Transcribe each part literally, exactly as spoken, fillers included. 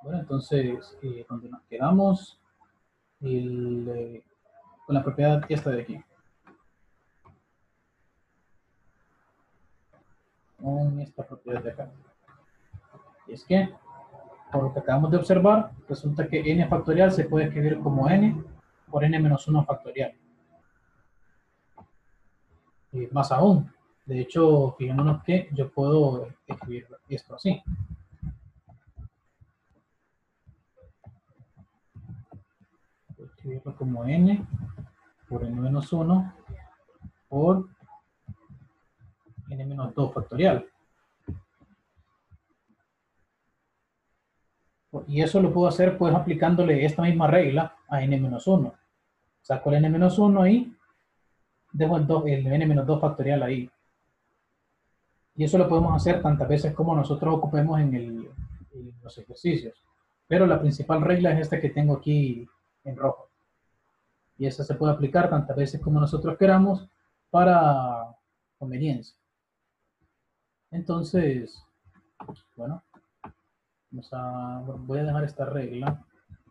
Bueno, entonces, eh, donde nos quedamos el, eh, con la propiedad esta de aquí. Con esta propiedad de acá. Y es que, por lo que acabamos de observar, resulta que n factorial se puede escribir como n por n menos uno factorial. Y más aún, de hecho, fijémonos que yo puedo escribir esto así. Puedo escribirlo como n por n menos uno por n menos dos factorial. Y eso lo puedo hacer pues aplicándole esta misma regla a n menos uno. Saco el n menos uno ahí, dejo el, dos, el n menos dos factorial ahí. Y eso lo podemos hacer tantas veces como nosotros ocupemos en, el, en los ejercicios. Pero la principal regla es esta que tengo aquí en rojo. Y esa se puede aplicar tantas veces como nosotros queramos para conveniencia. Entonces, bueno, vamos a, voy a dejar esta regla.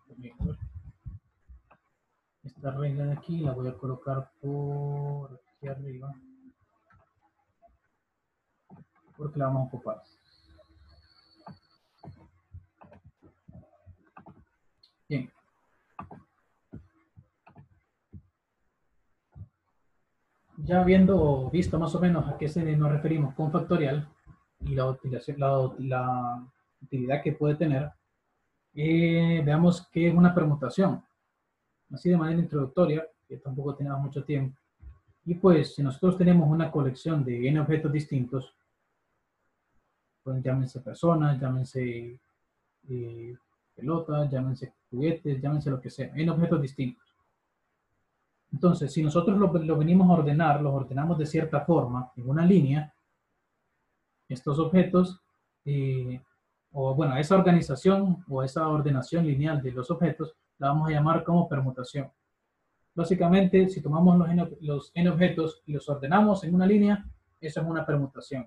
Esta regla de aquí la voy a colocar por aquí arriba. Porque la vamos a ocupar. Bien. Ya habiendo visto más o menos a qué se nos referimos con factorial y la, utilización, la, la utilidad que puede tener, eh, veamos qué es una permutación. Así de manera introductoria, que tampoco tenemos mucho tiempo. Y pues, si nosotros tenemos una colección de n objetos distintos, pues llámense personas, llámense eh, pelotas, llámense juguetes, llámense lo que sea, n objetos distintos. Entonces, si nosotros lo, lo venimos a ordenar, los ordenamos de cierta forma, en una línea, estos objetos, eh, o bueno, esa organización o esa ordenación lineal de los objetos, la vamos a llamar como permutación. Básicamente, si tomamos los n, los n objetos y los ordenamos en una línea, eso es una permutación.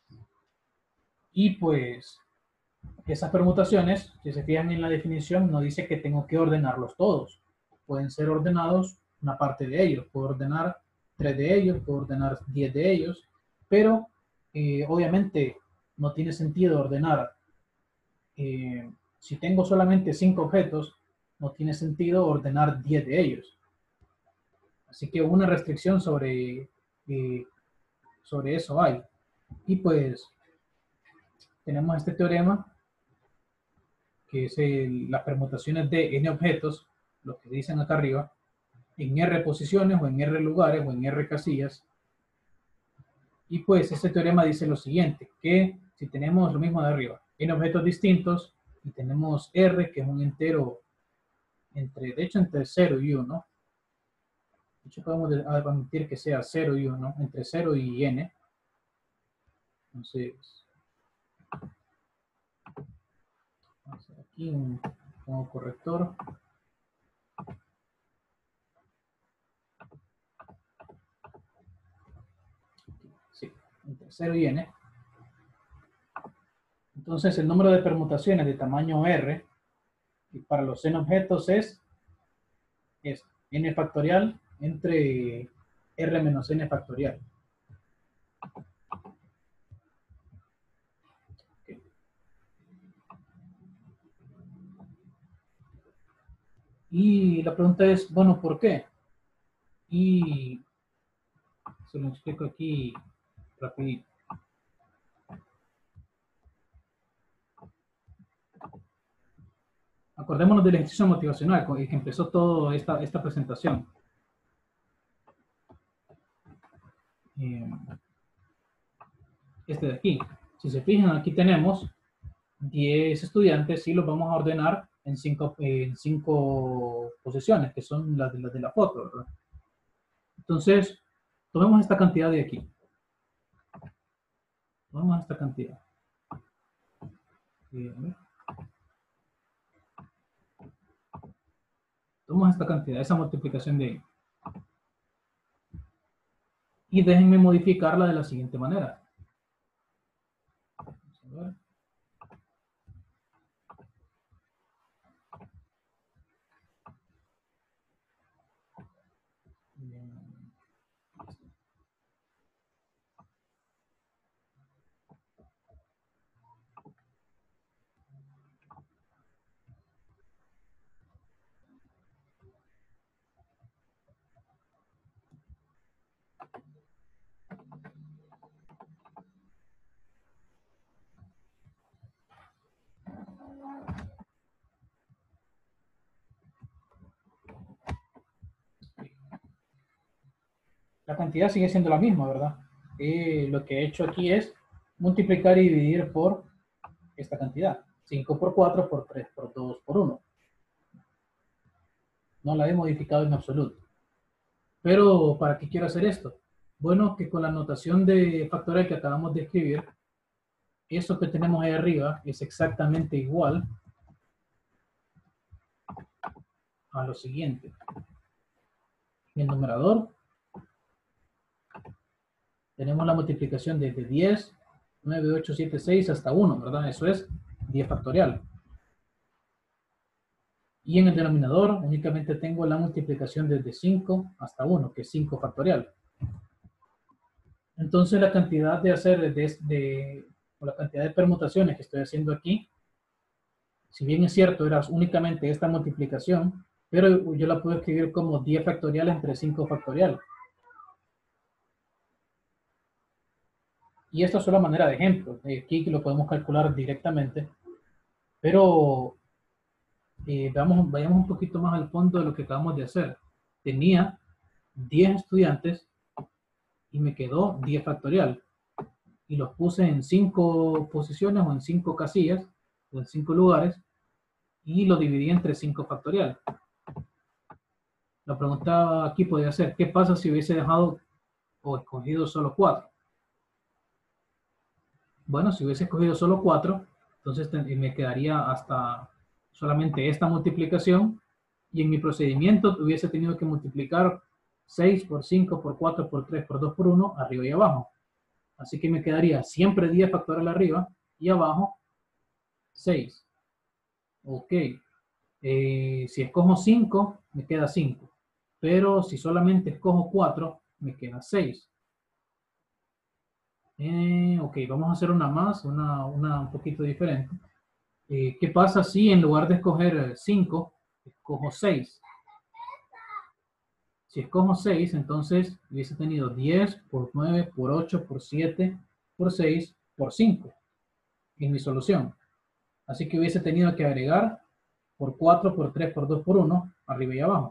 Y pues, esas permutaciones, si se fijan en la definición, no dice que tengo que ordenarlos todos. Pueden ser ordenados una parte de ellos. Puedo ordenar tres de ellos, puedo ordenar diez de ellos, pero eh, obviamente no tiene sentido ordenar. Eh, si tengo solamente cinco objetos, no tiene sentido ordenar diez de ellos. Así que una restricción sobre, eh, sobre eso hay. Y pues tenemos este teorema, que es el, las permutaciones de n objetos, lo que dicen acá arriba, en r posiciones o en r lugares o en r casillas. Y pues este teorema dice lo siguiente, que si tenemos lo mismo de arriba, n objetos distintos, y tenemos r, que es un entero, entre, de hecho entre cero y uno, de hecho podemos admitir que sea cero y uno, entre cero y n. Entonces, vamos a hacer aquí un, un corrector. Sí, entre cero y n. Entonces, el número de permutaciones de tamaño r y para los n objetos es, es n factorial entre r menos n factorial. Okay. Y la pregunta es, bueno, ¿por qué? Y se lo explico aquí rapidito. Acordémonos del ejercicio motivacional con el que empezó toda esta, esta presentación. Eh, este de aquí. Si se fijan, aquí tenemos diez estudiantes y los vamos a ordenar en cinco, en cinco posiciones, que son las de, las de la foto, ¿verdad? Entonces, tomemos esta cantidad de aquí. Tomemos esta cantidad. Bien. Tomemos esta cantidad, esa multiplicación de ahí. Y déjenme modificarla de la siguiente manera. Vamos a ver. la cantidad sigue siendo la misma, ¿verdad? Eh, lo que he hecho aquí es multiplicar y dividir por esta cantidad. cinco por cuatro, por tres, por dos, por uno. No la he modificado en absoluto. Pero, ¿para qué quiero hacer esto? Bueno, que con la notación de factorial que acabamos de escribir, eso que tenemos ahí arriba es exactamente igual a lo siguiente. En el numerador tenemos la multiplicación desde diez, nueve, ocho, siete, seis hasta uno, ¿verdad? Eso es diez factorial. Y en el denominador únicamente tengo la multiplicación desde cinco hasta uno, que es cinco factorial. Entonces la cantidad de hacer, de, de, o la cantidad de permutaciones que estoy haciendo aquí, si bien es cierto, era únicamente esta multiplicación, pero yo la puedo escribir como diez factorial entre cinco factorial. Y esto es solo manera de ejemplo. Aquí lo podemos calcular directamente. Pero eh, vamos, vayamos un poquito más al fondo de lo que acabamos de hacer. Tenía diez estudiantes y me quedó diez factorial. Y los puse en cinco posiciones o en cinco casillas, o en cinco lugares, y lo dividí entre cinco factorial. La pregunta aquí podría ser, ¿qué pasa si hubiese dejado o escogido solo cuatro? Bueno, si hubiese escogido solo cuatro, entonces me quedaría hasta solamente esta multiplicación, y en mi procedimiento hubiese tenido que multiplicar seis por cinco, por cuatro, por tres, por dos, por uno, arriba y abajo. Así que me quedaría siempre diez factorial arriba y abajo seis. Ok. Eh, si escojo cinco, me queda cinco. Pero si solamente escojo cuatro, me queda seis. Eh, ok, vamos a hacer una más, una, una un poquito diferente. Eh, ¿Qué pasa si en lugar de escoger cinco, escojo seis? Si escojo seis, entonces hubiese tenido diez por nueve, por ocho, por siete, por seis, por cinco en mi solución. Así que hubiese tenido que agregar por cuatro, por tres, por dos, por uno, arriba y abajo.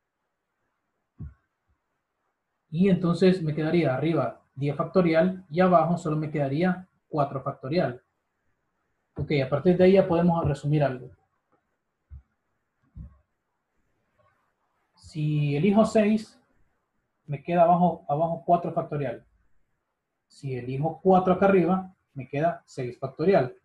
Y entonces me quedaría arriba diez factorial y abajo solo me quedaría cuatro factorial. Ok, a partir de ahí ya podemos resumir algo. Si elijo seis, me queda abajo, abajo cuatro factorial. Si elijo cuatro acá arriba, me queda seis factorial.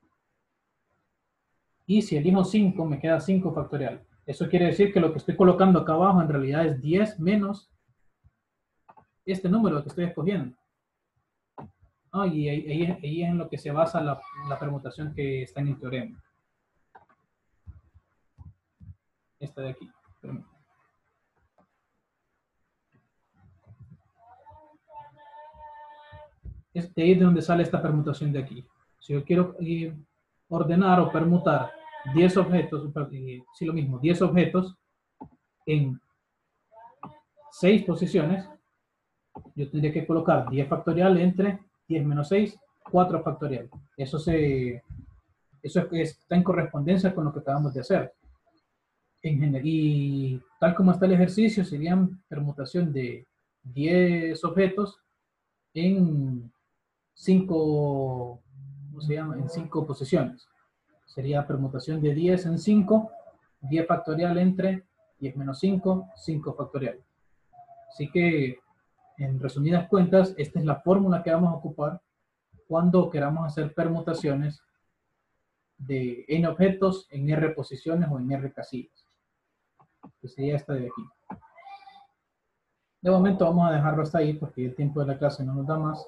Y si elijo cinco, me queda cinco factorial. Eso quiere decir que lo que estoy colocando acá abajo en realidad es diez menos este número que estoy escogiendo. Ah, y ahí, ahí, ahí es en lo que se basa la, la permutación que está en el teorema. Esta de aquí. Este ahí es de donde sale esta permutación de aquí. Si yo quiero eh, ordenar o permutar diez objetos, eh, sí lo mismo, diez objetos en seis posiciones, yo tendría que colocar diez factorial entre diez menos seis, cuatro factorial. Eso, se, eso es, está en correspondencia con lo que acabamos de hacer. En, y tal como está el ejercicio, serían permutación de diez objetos en cinco, ¿cómo se llama? En cinco posiciones. Sería permutación de diez en cinco, diez factorial entre diez menos cinco, cinco factorial. Así que, en resumidas cuentas, esta es la fórmula que vamos a ocupar cuando queramos hacer permutaciones de n objetos en r posiciones o en r casillas. Que sería esta de aquí. De momento vamos a dejarlo hasta ahí porque el tiempo de la clase no nos da más.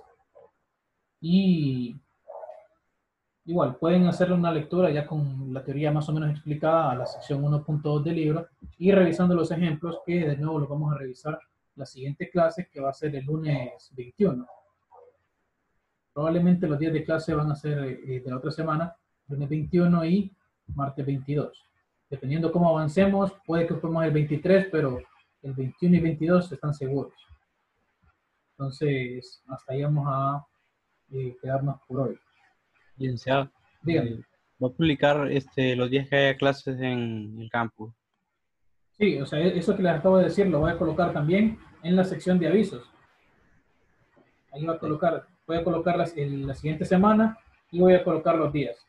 Y igual, pueden hacerle una lectura ya con la teoría más o menos explicada a la sección uno punto dos del libro y revisando los ejemplos que de nuevo los vamos a revisar la siguiente clase que va a ser el lunes veintiuno. Probablemente los días de clase van a ser eh, de la otra semana, lunes veintiuno y martes veintidós. Dependiendo cómo avancemos, puede que fuéramos el veintitrés, pero el veintiuno y veintidós están seguros. Entonces, hasta ahí vamos a eh, quedarnos por hoy. Licenciado, eh, ¿va a publicar este, los días que haya clases en el campus? Sí, o sea, eso que les acabo de decir lo voy a colocar también en la sección de avisos. Ahí va a colocar, voy a colocar las, el, la siguiente semana y voy a colocar los días.